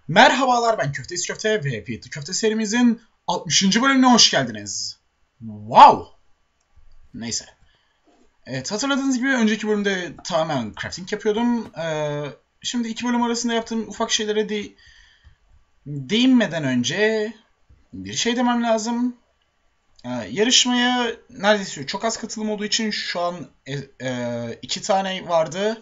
Merhabalar, ben Köftesi Köfte ve Fiyatlı Köfte serimizin 60. bölümüne hoş geldiniz. Wow! Neyse. Evet, hatırladığınız gibi önceki bölümde tamamen crafting yapıyordum. Şimdi iki bölüm arasında yaptığım ufak şeylere değinmeden önce bir şey demem lazım. Yarışmaya neredeyse çok az katılım olduğu için şu an iki tane vardı.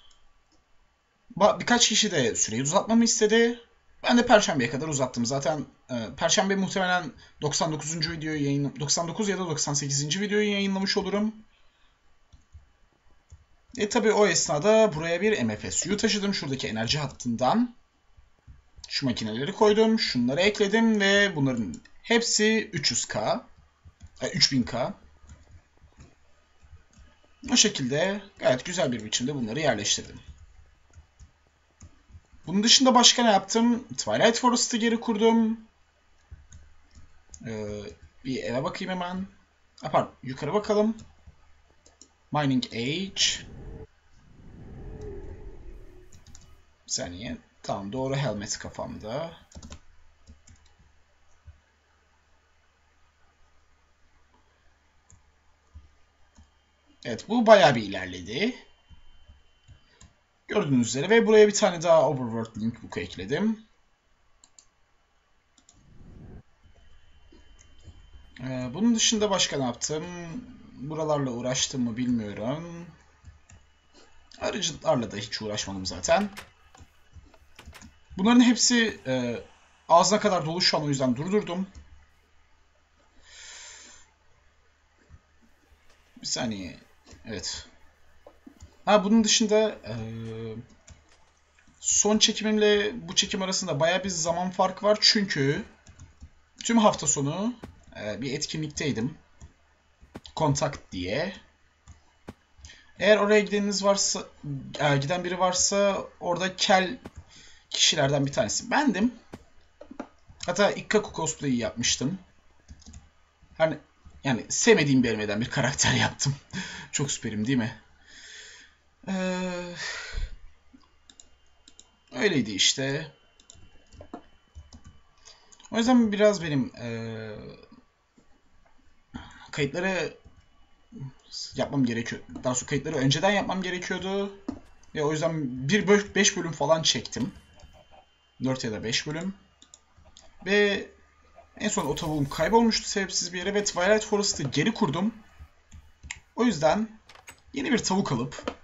Birkaç kişi de süreyi uzatmamı istedi. Ben de Perşembe'ye kadar uzattım. Zaten Perşembe muhtemelen 99. videoyu 99 ya da 98. videoyu yayınlamış olurum. Tabi o esnada buraya bir MFSU taşıdım şuradaki enerji hattından. Şu makineleri koydum, şunları ekledim ve bunların hepsi 300K, 3000K. O şekilde gayet güzel bir biçimde bunları yerleştirdim. Bunun dışında başka ne yaptım? Twilight Forest'ı geri kurdum. Bir eve bakayım hemen. Pardon, yukarı bakalım. Mining Age. Bir saniye. Tamam, doğru helmet kafamda. Evet, bu bayağı bir ilerledi. Gördüğünüz üzere ve buraya bir tane daha Overworld Link Book'u ekledim. Bunun dışında başka ne yaptım? Buralarla uğraştım mı bilmiyorum. Aracılarla da hiç uğraşmadım zaten. Bunların hepsi ağzına kadar dolu şu an, o yüzden durdurdum. Bir saniye. Evet. Bunun dışında son çekimimle bu çekim arasında bayağı bir zaman farkı var. Çünkü tüm hafta sonu bir etkinlikteydim. Kontakt diye. Eğer oraya giden biri varsa orada kel kişilerden bir tanesi bendim. Hatta Ikkaku cosplay'i yapmıştım. Yani sevmediğim bir animeden bir karakter yaptım. Çok süperim değil mi? Öyleydi işte. O yüzden biraz benim kayıtları yapmam gerekiyor. Daha sonra kayıtları önceden yapmam gerekiyordu. Ve o yüzden 5 bölüm falan çektim. 4 ya da 5 bölüm. Ve en son o tavuğum kaybolmuştu sebepsiz bir yere ve Twilight Forest'ı geri kurdum. O yüzden yeni bir tavuk alıp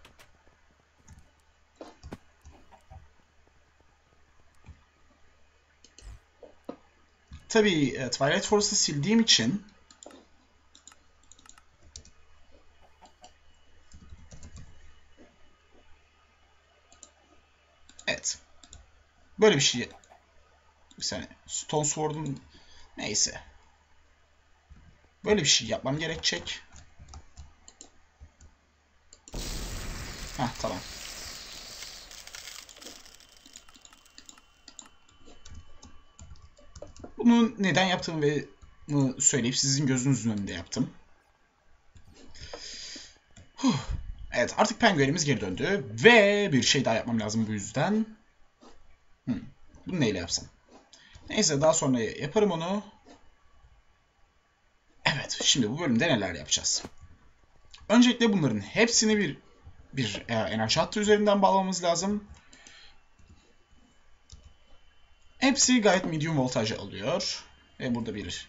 tabii Twilight Forest'ı sildiğim için evet. Böyle bir şey. Bir saniye. Stone Sword'un neyse. Böyle bir şey yapmam gerekecek. Tamam. Bunu neden yaptığımı ve söyleyip sizin gözünüzün önünde yaptım. Evet, artık penguenimiz geri döndü ve bir şey daha yapmam lazım bu yüzden. Bunu neyle yapsam? Neyse, daha sonra yaparım onu. Evet, şimdi bu bölümde neler yapacağız? Öncelikle bunların hepsini bir enerji hattı üzerinden bağlamamız lazım. Hepsi gayet medium voltaj alıyor. Ve burada bir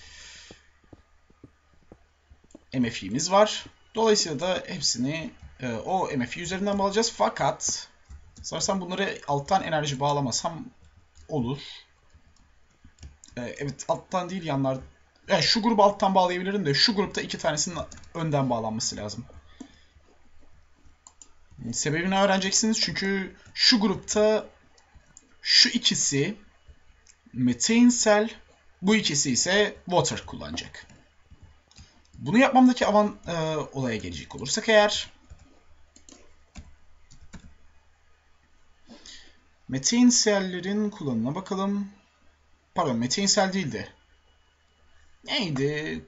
MFI'miz var. Dolayısıyla da hepsini o MFI üzerinden bağlayacağız. Fakat sanırsam bunları alttan enerji bağlamasam olur. Evet, alttan değil, yanlar. Yani şu grubu alttan bağlayabilirim de şu grupta iki tanesinin önden bağlanması lazım. Sebebini öğreneceksiniz çünkü şu grupta şu ikisi Methane Cell, bu ikisi ise Water kullanacak. Bunu yapmamdaki olaya gelecek olursak eğer, Methane Cell'lerin kullanımına bakalım. Pardon, Methane Cell değildi. Neydi?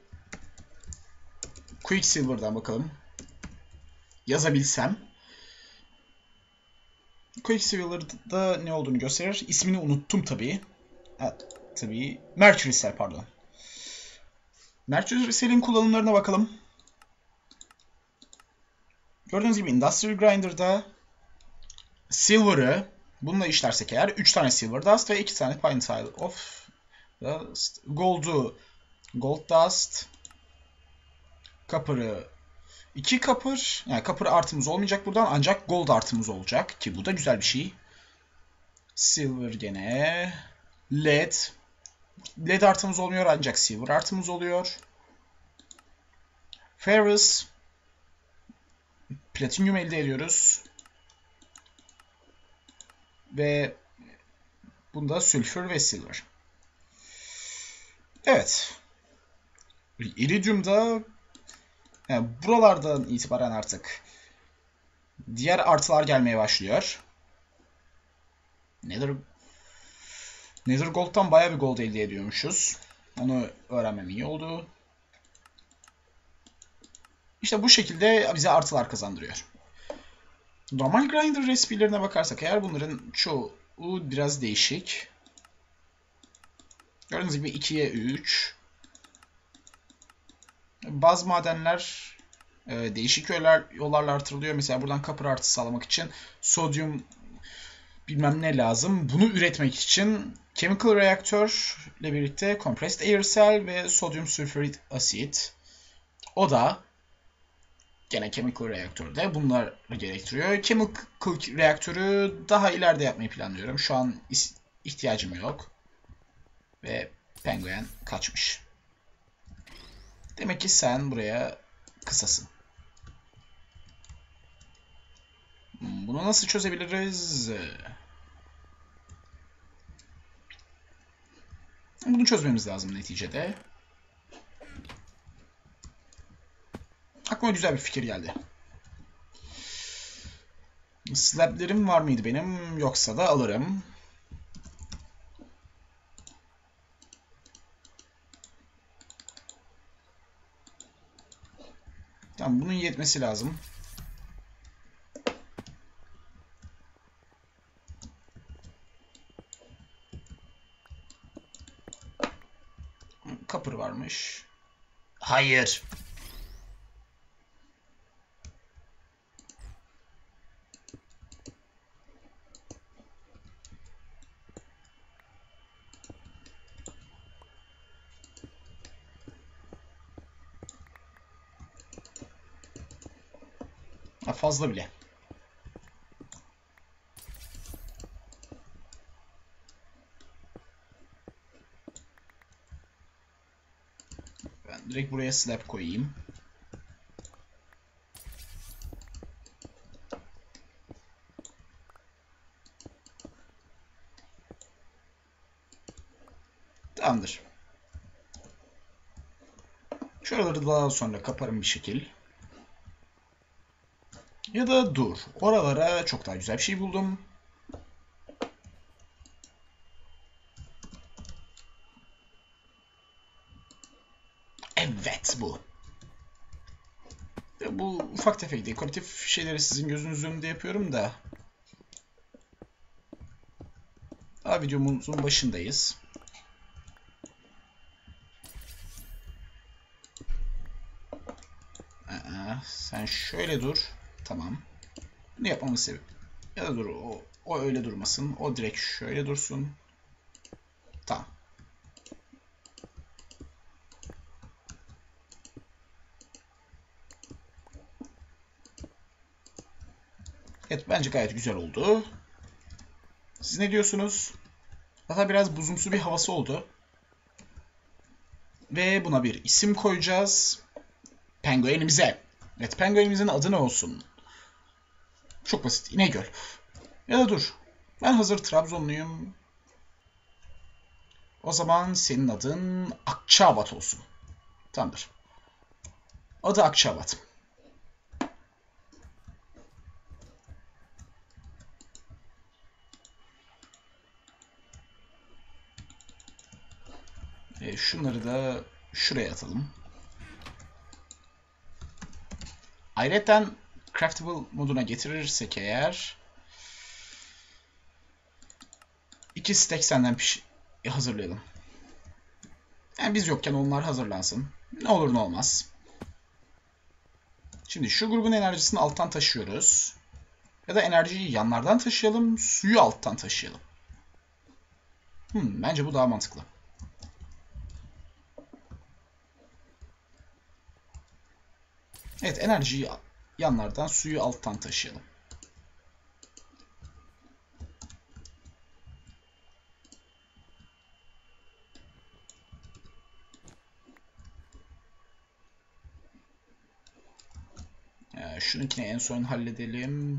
Quicksilver'dan bakalım. Yazabilsem. Quicksilver'da ne olduğunu gösterir. İsmini unuttum tabii. Ha, tabii. Mercury Cell, pardon. Mercury Cell'in kullanımlarına bakalım. Gördüğünüz gibi Industrial Grinder'da Silver'ı bununla işlersek eğer 3 tane Silver Dust ve 2 tane Pine of Dust. Gold'u Gold Dust. Copper'ı 2 Copper. Yani Copper artımız olmayacak buradan ancak Gold artımız olacak ki bu da güzel bir şey. Silver gene. Lead. Lead artımız olmuyor ancak Silver artımız oluyor. Ferrous. Platinyum elde ediyoruz. Ve bunda Sulfur ve Silver. Evet. Iridium'da yani buralardan itibaren artık diğer artılar gelmeye başlıyor. Nether Gold'dan bayağı bir gold elde ediyormuşuz. Onu öğrenmem iyi oldu. İşte bu şekilde bize artılar kazandırıyor. Normal Grinder recipe'lerine bakarsak eğer bunların çoğu biraz değişik. Gördüğünüz gibi 2'ye 3. Bazı madenler değişik yollarla artırılıyor. Mesela buradan copper artı sağlamak için sodyum bilmem ne lazım. Bunu üretmek için chemical reaktör ile birlikte compressed air cell ve sodyum sulfurik asit. O da gene chemical reaktörde bunlar gerektiriyor. Chemical reaktörü daha ileride yapmayı planlıyorum. Şu an ihtiyacım yok. Ve penguen kaçmış. Demek ki sen buraya kısasın. Bunu nasıl çözebiliriz? Bunu çözmemiz lazım neticede. Aklıma güzel bir fikir geldi. Slab'lerim var mıydı benim? Yoksa da alırım. Tamam, bunun yetmesi lazım. Copper varmış. Hayır. Fazla bile. Ben direkt buraya slab koyayım. Tamamdır. Şuraları daha sonra kaparım bir şekil. Ya da dur. Oralara çok daha güzel bir şey buldum. Evet, bu. Bu ufak tefek dekoratif şeyleri sizin gözünüzün önünde yapıyorum da. Daha videomuzun başındayız. Sen şöyle dur. Tamam. Bunu yapmamın sebebi. Ya da dur, o öyle durmasın. O direkt şöyle dursun. Tamam. Evet, bence gayet güzel oldu. Siz ne diyorsunuz? Hatta biraz buzumsu bir havası oldu. Ve buna bir isim koyacağız. Penguenimize. Evet, penguenimizin adı ne olsun? Çok basit. İnegöl. Ya da dur. Ben hazır Trabzonluyum. O zaman senin adın Akçaabat olsun. Tamamdır. Adı Akçaabat. Şunları da şuraya atalım. Ayrıca craftable moduna getirirsek eğer 2 stack senden hazırlayalım. Yani biz yokken onlar hazırlansın. Ne olur ne olmaz. Şimdi şu grubun enerjisini alttan taşıyoruz. Ya da enerjiyi yanlardan taşıyalım, suyu alttan taşıyalım. Bence bu daha mantıklı. Evet, enerjiyi yanlardan, suyu alttan taşıyalım. Şununkini en son halledelim.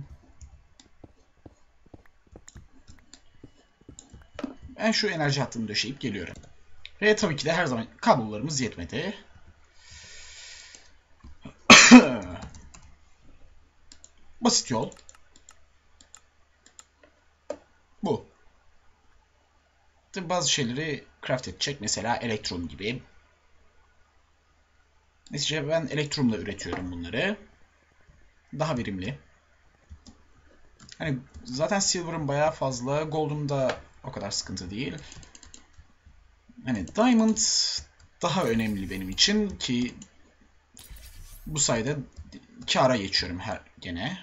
Ben şu enerji hattını döşeyip geliyorum. Ve tabii ki de her zaman kablolarımız yetmedi. Basit yol. Bu. Tabii bazı şeyleri craft edecek. Mesela elektron gibi. Netice ben elektrumla üretiyorum bunları. Daha verimli. Hani zaten silver'ım bayağı fazla. Gold'um da o kadar sıkıntı değil. Hani diamond daha önemli benim için ki bu sayede kâra geçiyorum gene.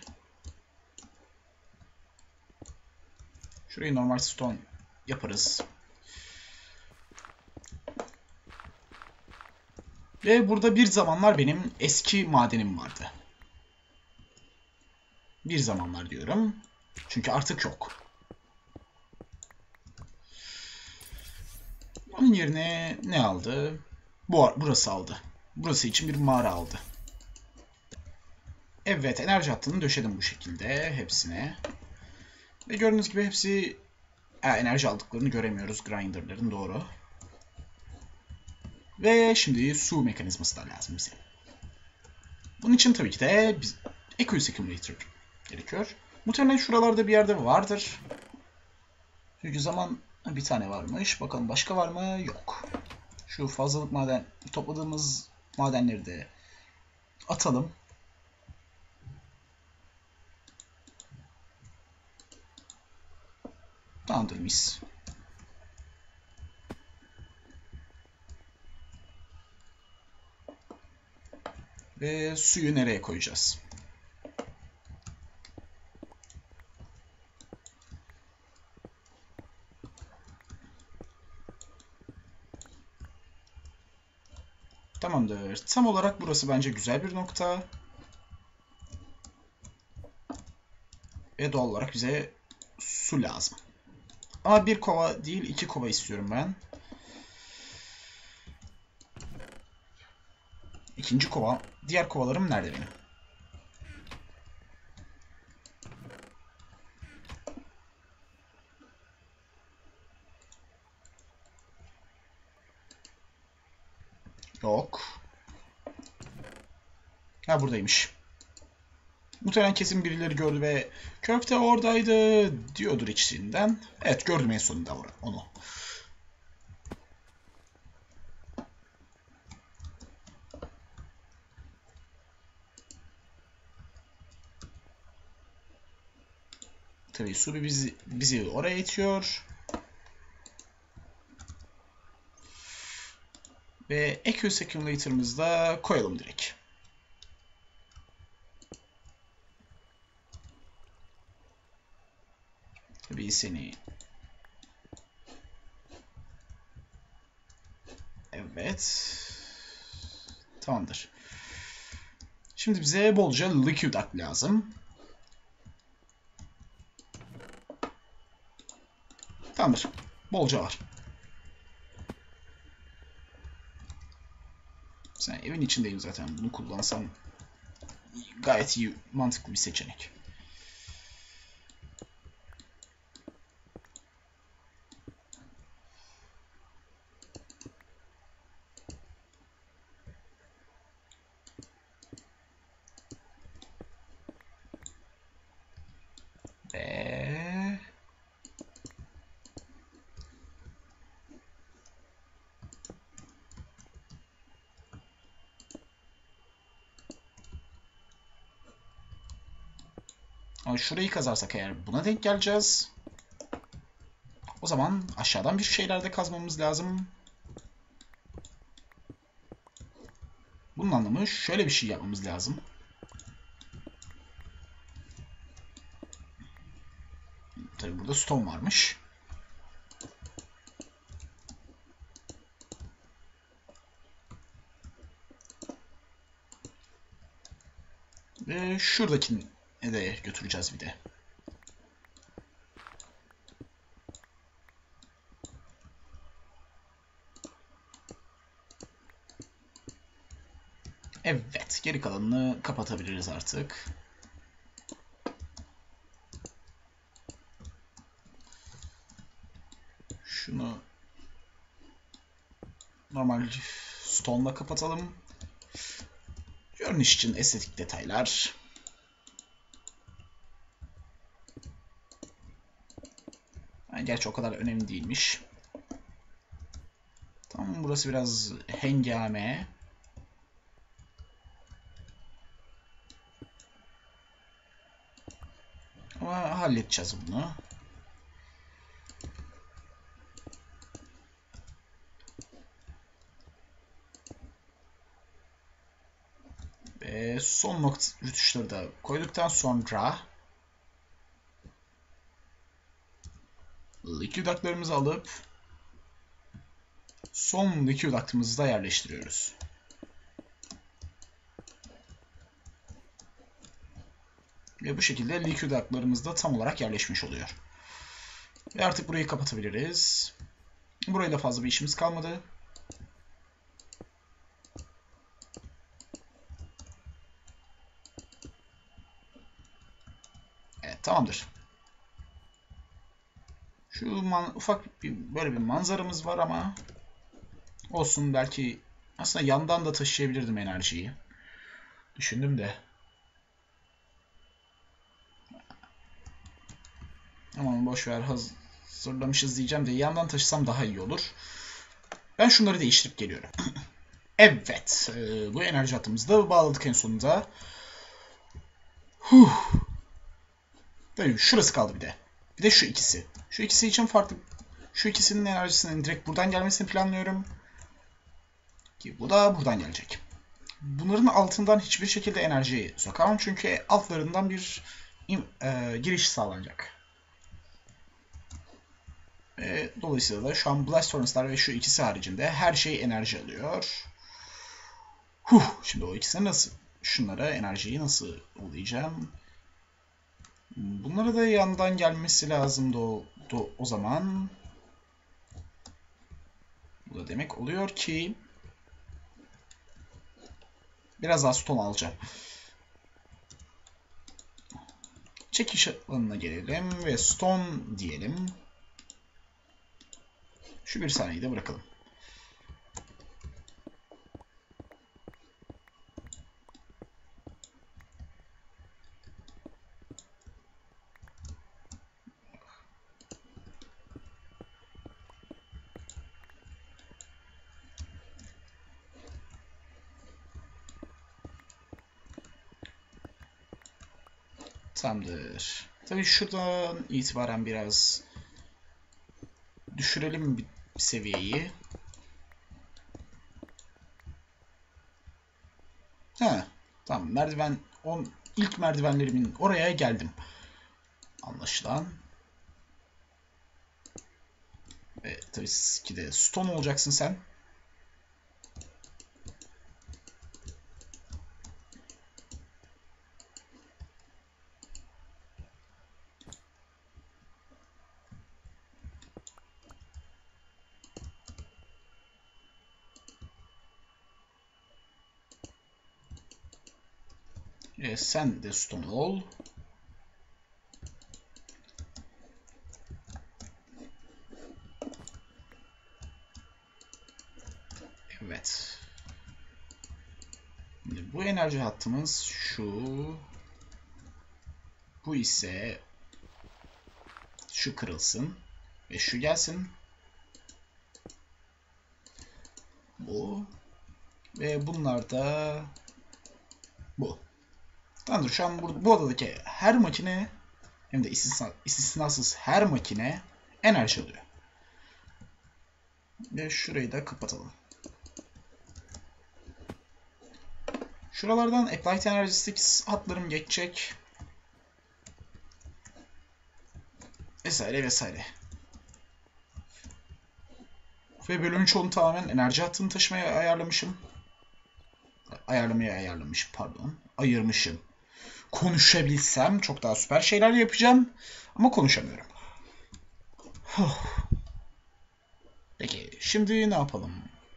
Şurayı normal stone yaparız. Ve burada bir zamanlar benim eski madenim vardı. Bir zamanlar diyorum. Çünkü artık yok. Onun yerine ne aldı? Burası aldı. Burası için bir mağara aldı. Evet, enerji hattını döşedim bu şekilde hepsine. Ve gördüğünüz gibi hepsi enerji aldıklarını göremiyoruz grinderların, doğru. Ve şimdi su mekanizması da lazım bize. Bunun için tabii ki de Aqueous Accumulator gerekiyor. Muhtemelen şuralarda bir yerde vardır. Çünkü zaman bir tane varmış. Bakalım başka var mı? Yok. Şu fazlalık topladığımız madenleri de atalım. Tamamdır, mis. Ve suyu nereye koyacağız? Tamamdır. Tam olarak burası bence güzel bir nokta. Ve doğal olarak bize su lazım. Ama bir kova değil, 2 kova istiyorum ben. İkinci kova. Diğer kovalarım nerede benim? Yok. Ha, buradaymış. Muhtemelen kesin birileri gördü ve köfte oradaydı diyordur içinden. Evet, gördüm en sonunda onu. Tabii su bizi oraya itiyor. Ve Aqueous Accumulator'ımızı da koyalım direkt. Tabii seni... Evet. Tamamdır. Şimdi bize bolca liquid ak lazım. Tamamdır. Bolca var. Sen evin içindeyim zaten. Bunu kullansam gayet iyi, mantıklı bir seçenek. Ve... Ama şurayı kazarsak eğer buna denk geleceğiz. O zaman aşağıdan bir şeyler de kazmamız lazım. Bunun anlamı şöyle bir şey yapmamız lazım. Tabii burada stone varmış. Ve şuradakini de götüreceğiz bir de. Evet, geri kalanını kapatabiliriz artık. Şunu normal stone'la kapatalım. Görünüş için estetik detaylar. Gerçi o kadar önemli değilmiş. Tamam, burası biraz hengame. Ama halledeceğiz bunu. Ve son nokta rütuşları da koyduktan sonra liquid duct'larımızı alıp son liquid duct'ımızı da yerleştiriyoruz. Ve bu şekilde liquid duct'larımız da tam olarak yerleşmiş oluyor. Ve artık burayı kapatabiliriz. Burayla fazla bir işimiz kalmadı. Evet, tamamdır. Şu ufak böyle bir manzaramız var ama olsun, belki aslında yandan da taşıyabilirdim enerjiyi. Düşündüm de. Aman boşver, hazırlamışız diyeceğim de yandan taşısam daha iyi olur. Ben şunları değiştirip geliyorum. Evet, bu enerji hattımızı da bağladık en sonunda. Tabii şurası kaldı bir de. Bir de şu ikisi. Şu ikisi için farklı. Şu ikisinin enerjisinin direkt buradan gelmesini planlıyorum. Ki bu da buradan gelecek. Bunların altından hiçbir şekilde enerjiyi sokamam çünkü altlarından bir giriş sağlanacak. Dolayısıyla da şu an Blast Furnace'lar ve şu ikisi haricinde her şey enerji alıyor. Şimdi o ikisini nasıl, şunlara enerjiyi nasıl yollayacağım? Bunlara da yandan gelmesi lazım o zaman. Bu da demek oluyor ki biraz daha stone alacağım. Çekiş alanına gelelim ve stone diyelim. Şu bir saniyeyi de bırakalım. Tamamdır. Tabii şuradan itibaren biraz düşürelim bir seviyeyi. Tamam, ilk merdivenlerimin oraya geldim. Anlaşılan. Ve tabii ki de stone olacaksın sen. Sen de stone ol. Evet. Şimdi bu enerji hattımız şu. Bu ise şu kırılsın. Ve şu gelsin. Bu. Ve bunlar da bu. Tamamdır. Şu an bu odadaki her makine, hem de istisnasız her makine enerji alıyor. Ve şurayı da kapatalım. Şuralardan Applied Energistics hatlarım geçecek. Vesaire vesaire. Ve bölümün çoğunu tamamen enerji hattını taşımaya ayarlamışım. Ayarlamışım pardon. Ayırmışım. Konuşabilsem çok daha süper şeyler yapacağım. Ama konuşamıyorum. Peki şimdi ne yapalım?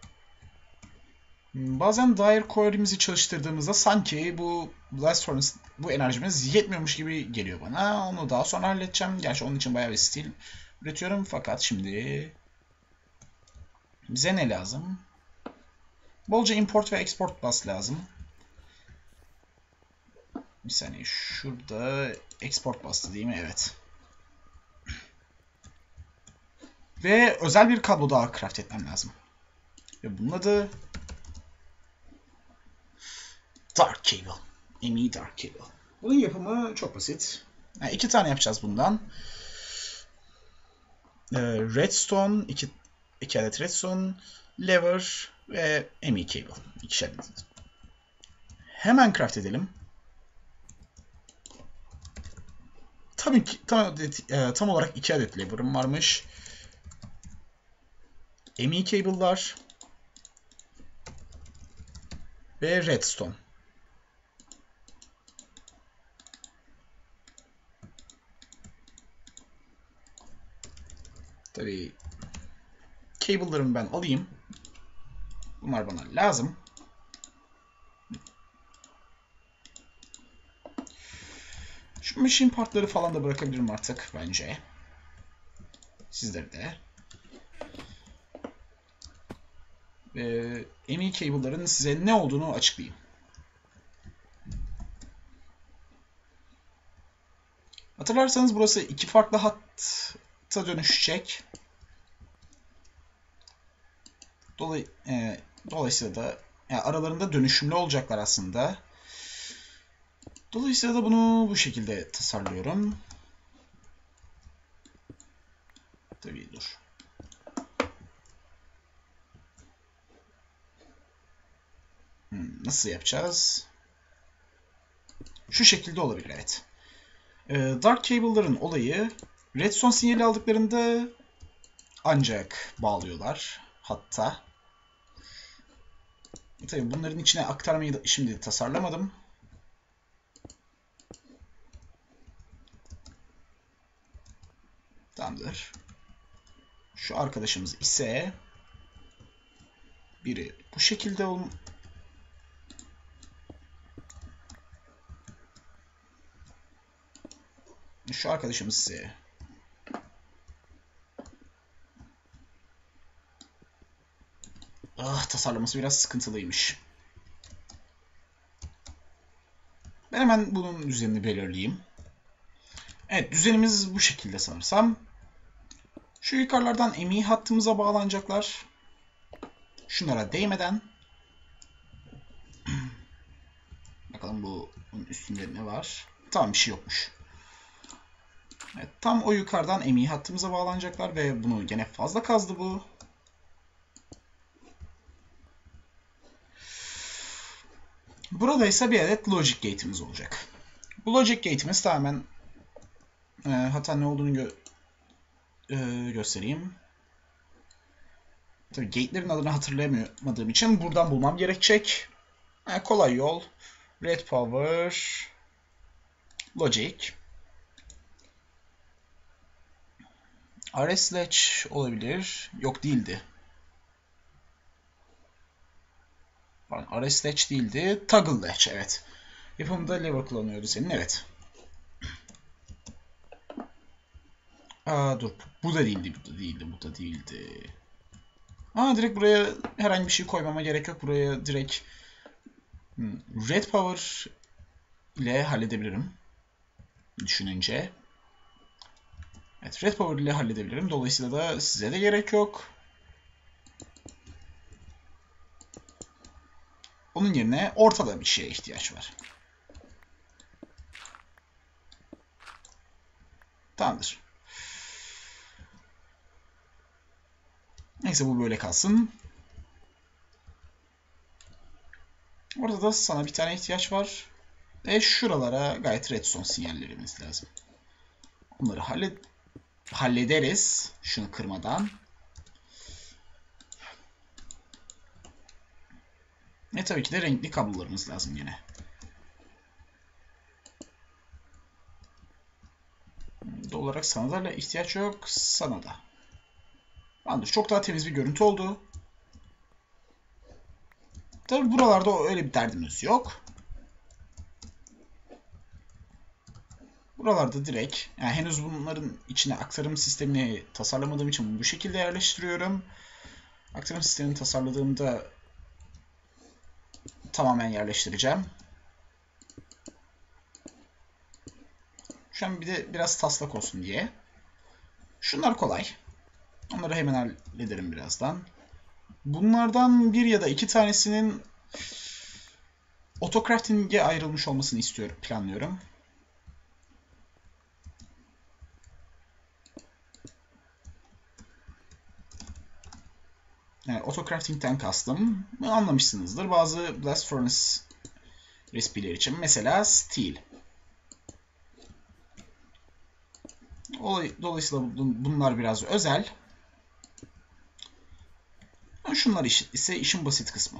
Bazen Dire Core'imizi çalıştırdığımızda sanki bu Blast Furnace, bu enerjimiz yetmiyormuş gibi geliyor bana. Onu daha sonra halledeceğim. Gerçi onun için bayağı bir stil üretiyorum. Fakat şimdi bize ne lazım? Bolca import ve export bus lazım. Bir saniye, şurada export bus'tı değil mi? Evet. Ve özel bir kablo daha craft etmem lazım. Ve bunun adı Dark Cable. ME Dark Cable. Bunun yapımı çok basit. Yani 2 tane yapacağız bundan. Redstone, 2 adet redstone, lever ve ME cable. 2'şer adet. Hemen craft edelim. Tabii ki tam olarak 2 adet lever'ım varmış. ME cable'lar ve redstone. Tabii cable'larımı ben alayım. Bunlar bana lazım. Şu machine partları falan da bırakabilirim artık bence. Sizleri de. ME cable'ların size ne olduğunu açıklayayım. Hatırlarsanız burası 2 farklı hatta dönüşecek. Dolayısıyla da yani aralarında dönüşümlü olacaklar aslında. Dolayısıyla da bunu bu şekilde tasarlıyorum. Tabii dur. Nasıl yapacağız? Şu şekilde olabilir, evet. Dark Cable'ların olayı redstone sinyali aldıklarında ancak bağlıyorlar hatta. Tabii bunların içine aktarmayı da şimdi tasarlamadım. Tamamdır. Şu arkadaşımız ise biri bu şekilde şu arkadaşımız ise tasarlaması biraz sıkıntılıymış. Ben hemen bunun düzenini belirleyeyim. Evet, düzenimiz bu şekilde sanırsam. Şu yukarılardan ME hattımıza bağlanacaklar. Şunlara değmeden. Bakalım bunun üstünde ne var? Tamam, bir şey yokmuş. Evet, tam o yukarıdan ME hattımıza bağlanacaklar ve bunu gene fazla kazdı bu. Burada ise bir adet logic gate'imiz olacak. Bu logic gate'imiz tamamen hatta ne olduğunu göstereyim. Tabii gate'lerin adını hatırlayamadığım için buradan bulmam gerekecek. Kolay yol. Red Power Logic. RS Latch olabilir. Yok, değildi. Pardon, RS Latch değildi. Toggle Latch, evet. Yapımında lever kullanıyordu senin, evet. Dur. Bu da değildi, bu da değildi, bu da değildi. Direkt buraya herhangi bir şey koymama gerek yok. Buraya direkt Red Power ile halledebilirim. Düşününce. Evet, Red Power ile halledebilirim. Dolayısıyla da size de gerek yok. Onun yerine ortada bir şeye ihtiyaç var. Tamamdır. Neyse bu böyle kalsın. Orada da sana bir tane ihtiyaç var. Ve şuralara gayet redstone sinyallerimiz lazım. Onları hallederiz. Şunu kırmadan. Tabii ki de renkli kablolarımız lazım yine. Doğal olarak sana da ihtiyaç yok. Sana da. Tamamdır. Çok daha temiz bir görüntü oldu. Tabii buralarda öyle bir derdimiz yok. Buralarda direkt, yani henüz bunların içine aktarım sistemini tasarlamadığım için bu şekilde yerleştiriyorum. Aktarım sistemini tasarladığımda tamamen yerleştireceğim. Şu an bir de biraz taslak olsun diye. Şunlar kolay. Onları hemen hallederim birazdan. Bunlardan bir ya da iki tanesinin autocrafting'e ayrılmış olmasını planlıyorum. Yani autocrafting'den kastım anlamışsınızdır. Bazı blast furnace recipe'ler için. Mesela steel. Dolayısıyla bunlar biraz özel. Şunlar ise işin basit kısmı.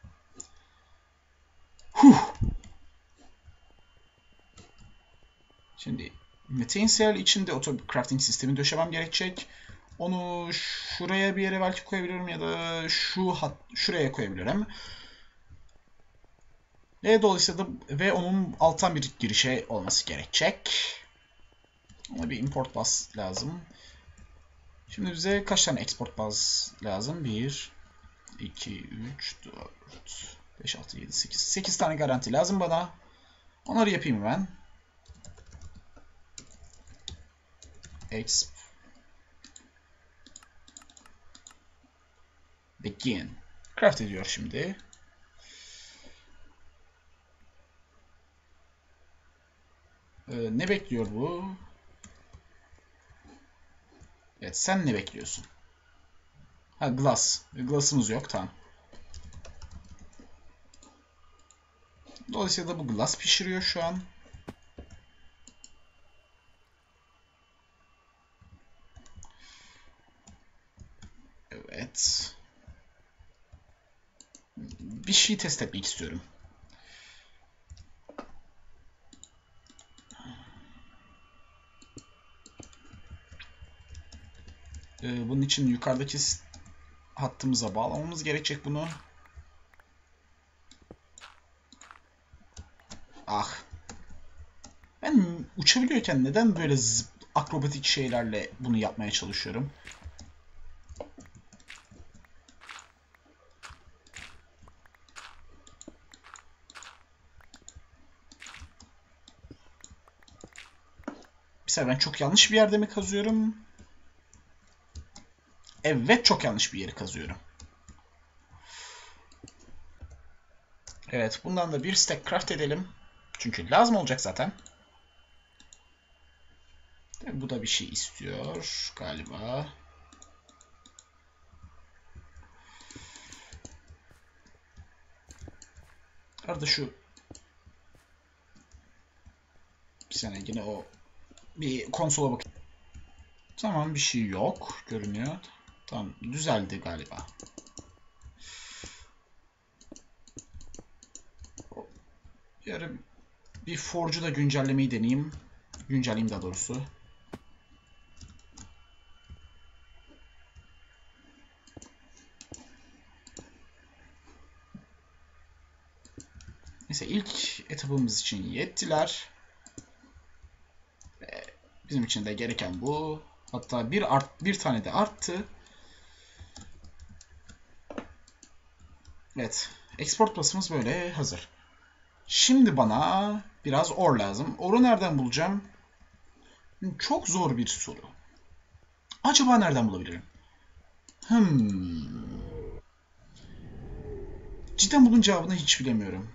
Şimdi Metainsel için de auto-crafting sistemi döşemem gerekecek. Onu şuraya bir yere belki koyabilirim ya da şuraya koyabilirim. Dolayısıyla da onun alttan bir girişe olması gerekecek. Ona bir import bus lazım. Şimdi bize kaç tane export bus lazım? 1, 2, 3, 4, 5, 6, 7, 8. 8 tane garanti lazım bana. Onları yapayım ben. Begin. Craft ediyor şimdi. Ne bekliyor bu? Evet, sen ne bekliyorsun? Ha, glass. Glass'ımız yok, tamam. Dolayısıyla da bu glass pişiriyor şu an. Evet. Bir şey test etmek istiyorum. Bunun için yukarıdaki hattımıza bağlamamız gerekecek bunu. Ah. Ben uçabiliyorken neden böyle akrobatik şeylerle bunu yapmaya çalışıyorum? Mesela ben çok yanlış bir yerde mi kazıyorum? Evet, çok yanlış bir yeri kazıyorum. Evet, bundan da bir stack craft edelim. Çünkü lazım olacak zaten. Bu da bir şey istiyor galiba. Arada şu bir saniye yine o bir konsola bak. Tamam, bir şey yok görünüyor. Tamam, düzeldi galiba. Yarın bir Forge'u da güncellemeyi deneyeyim. Güncelleyeyim daha doğrusu. Neyse, ilk etapımız için yettiler. Bizim için de gereken bu. Hatta bir tane de arttı. Evet. Export basımız böyle hazır. Şimdi bana biraz ore lazım. Ore'u nereden bulacağım? Çok zor bir soru. Acaba nereden bulabilirim? Cidden bunun cevabını hiç bilemiyorum.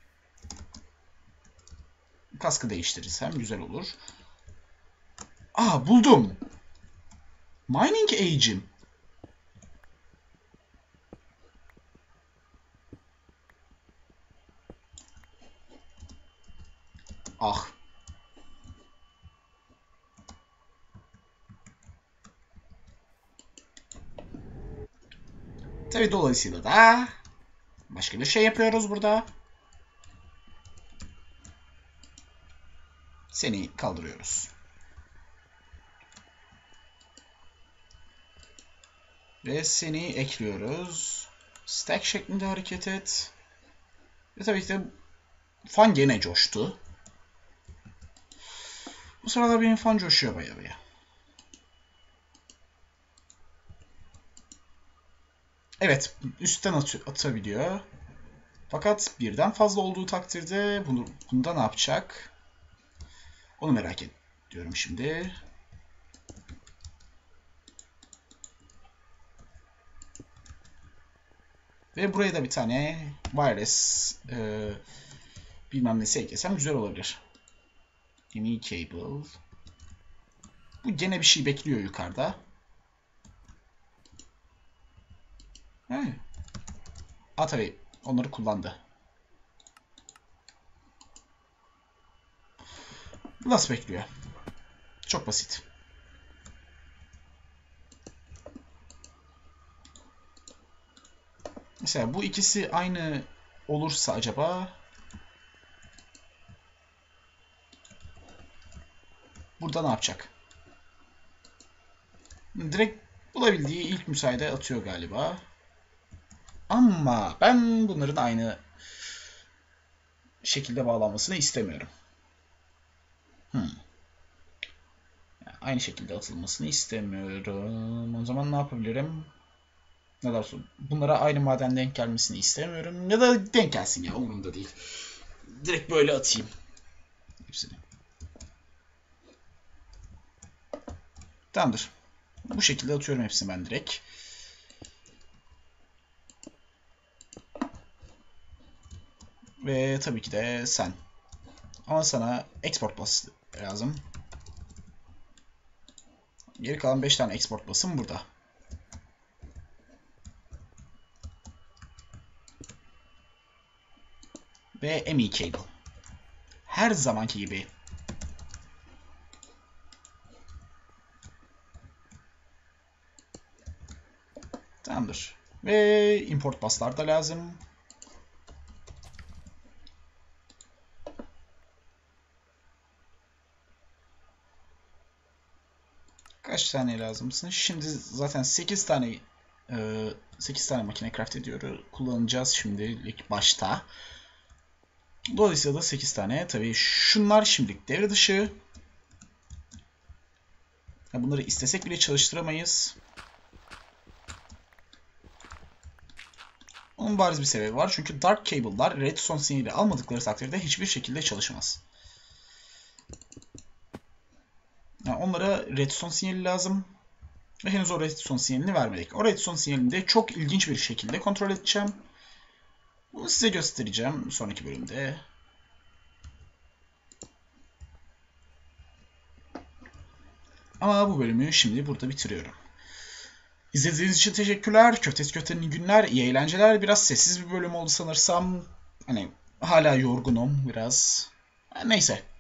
Kaskı değiştirirsem güzel olur. Buldum. Mining Age'im. Ah. Tabii dolayısıyla da başka bir şey yapıyoruz burada. Seni kaldırıyoruz. Ve seni ekliyoruz. Stack şeklinde hareket et. Ve tabii ki de fan gene coştu. Bu sırada benim fan coşuyor bayağı. Evet, üstten atabiliyor. Fakat birden fazla olduğu takdirde bunda ne yapacak? Onu merak ediyorum şimdi. Ve buraya da bir tane wireless bilmem nesi eklesem güzel olabilir. ME cable. Bu gene bir şey bekliyor yukarıda. Evet. Tabii onları kullandı. Nasıl bekliyor? Çok basit. Mesela bu ikisi aynı olursa acaba burada ne yapacak? Direkt bulabildiği ilk müsaade atıyor galiba. Ama ben bunların aynı şekilde bağlanmasını istemiyorum. Yani aynı şekilde atılmasını istemiyorum. O zaman ne yapabilirim? Ne dersin? Bunlara aynı maden denk gelmesini istemiyorum. Ya da denk gelsin ya, umurumda değil. Direkt böyle atayım hepsini. Tamamdır. Bu şekilde atıyorum hepsini ben direkt. Ve tabii ki de sen. Ama sana export bus lazım. Geri kalan 5 tane export bus'ım burada. Ve ME cable. Her zamanki gibi. Tamamdır. Ve import bus'lar da lazım. Kaç tane lazımsın? Şimdi zaten 8 tane 8 tane makine craft ediyoruz. Kullanacağız şimdilik başta. Dolayısıyla da 8 tane. Tabii şunlar şimdilik devre dışı. Bunları istesek bile çalıştıramayız. Onun bariz bir sebebi var. Çünkü dark cable'lar redstone sinyali almadıkları takdirde hiçbir şekilde çalışmaz. Yani onlara redstone sinyali lazım. Ve henüz o redstone sinyalini vermedik. O redstone sinyalini de çok ilginç bir şekilde kontrol edeceğim. Bunu size göstereceğim sonraki bölümde. Ama bu bölümü şimdi burada bitiriyorum. İzlediğiniz için teşekkürler. Köftenin günler, iyi eğlenceler. Biraz sessiz bir bölüm oldu sanırsam. Hani hala yorgunum biraz. Neyse.